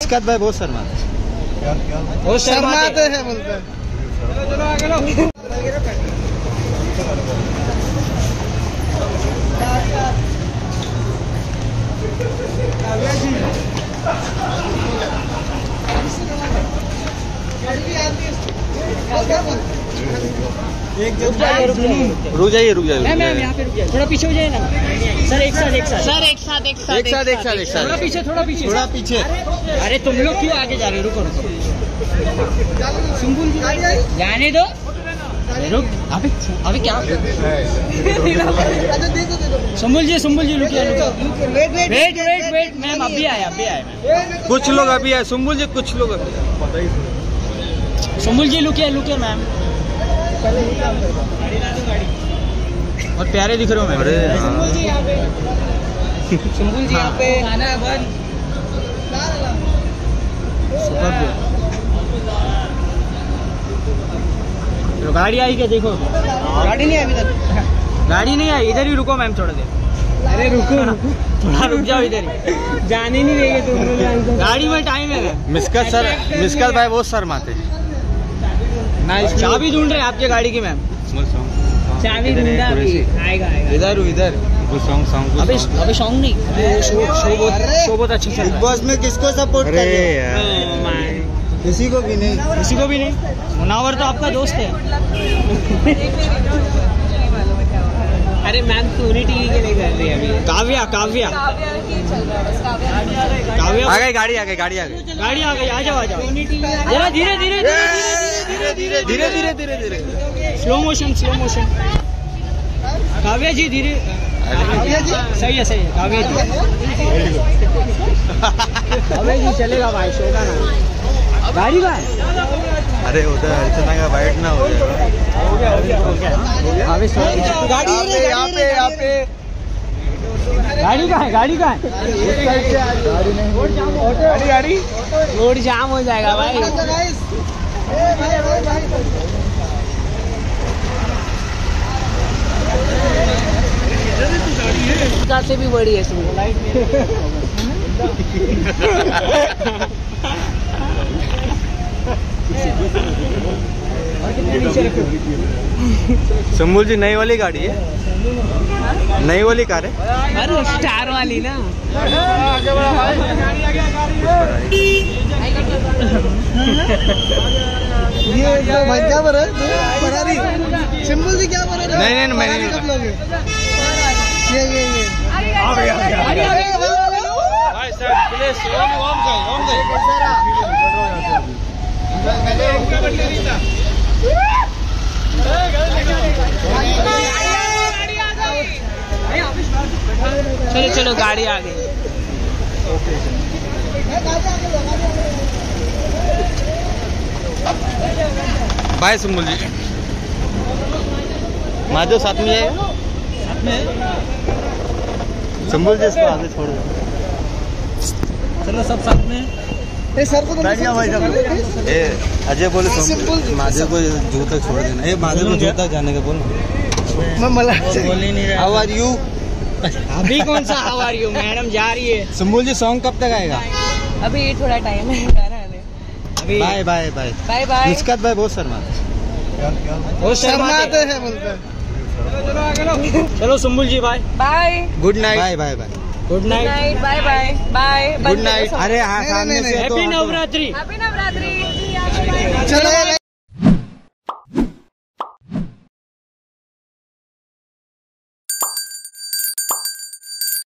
मिस्कत भाई बहुत शर्माते वो शर्माते हैं बोलते हैं। रुक जाइए मैम यहाँ पे रुक जाइए, थोड़ा पीछे हो जाइए ना सर। एक साथ थोड़ा पीछे। अरे तुम लोग क्यों आगे जा रहे हो? रुको सुम्बुल जी जाने दो। रुक अभी क्या सुम्बुल जी रुकिए। वेट मैम अभी आए कुछ लोग अभी आए। सुम्बुल जी कुछ लोग अभी। सुम्बुल जी लुकिए मैम। और प्यारे दिख रहे हो मैम। सुम्बुल जी यहाँ पे खाना बंद। तो गाड़ी आई क्या? देखो गाड़ी नहीं आई अभी तक। गाड़ी नहीं आई। इधर ही रुको मैम थोड़ा देर। अरे रुको थोड़ा रुक जाओ इधर ही। जाने नहीं देंगे तुम। गाड़ी में टाइम है। मिस्कत भाई बहुत शर्माते हैं। चाबी ढूंढ रहे हैं आपकी गाड़ी की मैम। चाबी ढूंढा आएगा। इधर अभी सॉन्ग नहीं। शो बहुत अच्छा चल रहा है। बिग बॉस में किसको सपोर्ट कर रहे हैं? किसी को भी नहीं। मुनावर तो आपका दोस्त है। अरे मैम सोनी टीवी के लिए कर रही है अभी। काव्या आ गई गाड़ी आ गई। आ जाओ। जरा धीरे स्लो मोशन। काव्या जी धीरे। सही है काव्या जी चलेगा भाई। शो का नाम गाड़ी का। अरे उधर अर्चना का वाइट ना हो गया। गाड़ी यहाँ पे गाड़ी का है। गाड़ी रोड जाम हो जाएगा भाई। कार से भी बड़ी है सुम्बुल जी नई वाली गाड़ी है। नई वाली कार है। अरे स्टार वाली ना। ये भाई क्या बोल रहे हैं? सुम्बुल जी क्या बोल रहे हैं? नहीं मैं नहीं। ये भाई सर प्लीज ओम गए। चलो गाड़ी आ गई। बाय सुम्बुल जी। माधव साथ में है। सुम्बुल जी इसको आगे छोड़ दो। चलो सब साथ में। सर को अजय बोले माधव को जू तक छोड़ देना। माधव को जू तक जाने का बोल बोल ही नहीं रहा। How are you? अभी कौन सा हाउ आर यू? मैडम जा रही है। सुम्बुल जी सॉन्ग कब तक आएगा? अभी थोड़ा टाइम है। बाय। मिस्कत भाई बहुत शर्माते हैं बोलते हैं। चलो Sumbul ji bye. Good night. Bye. Good night. Bye. Good night. अरे हाँ सामने से हैप्पी नवरात्रि। हैप्पी नवरात्रि।